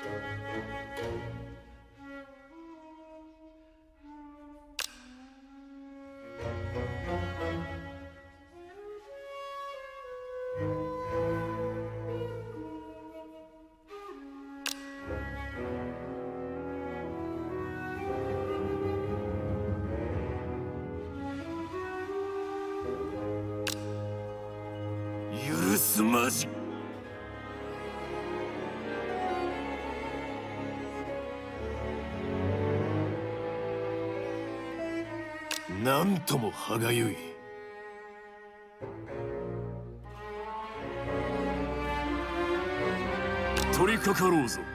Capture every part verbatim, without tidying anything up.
許すまじ。なんとも歯がゆい。取り掛かろうぞ。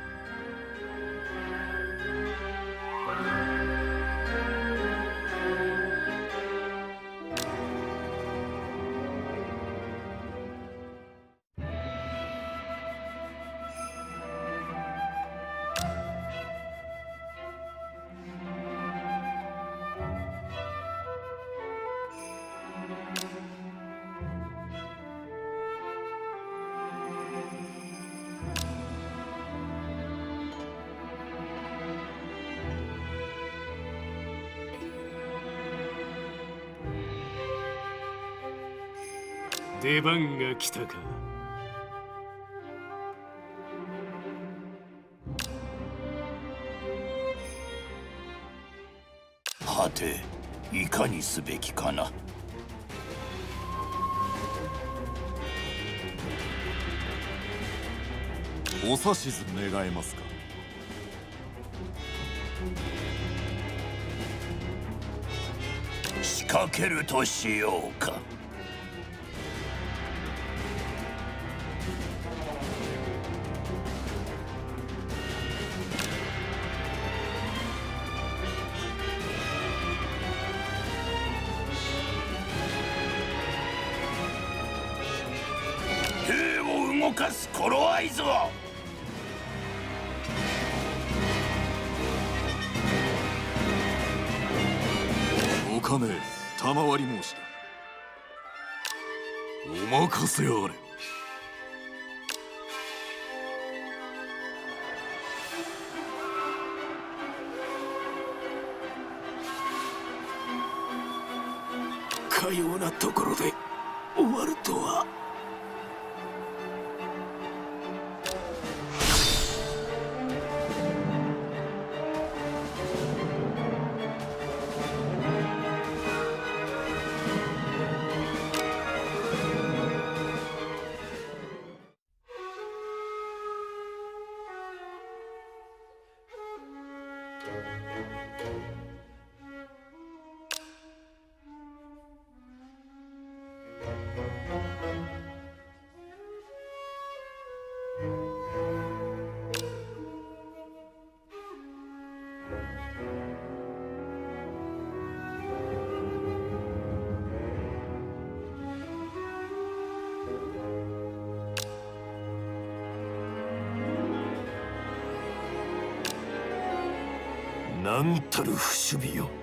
出番が来たか。はて、いかにすべきかな。 お指図願えますか。 仕掛けるとしようか。兵を動かす頃合いぞ。 お金賜り申した。お任せあれ。 かようなところで終わるとは。なんたる不守備よ。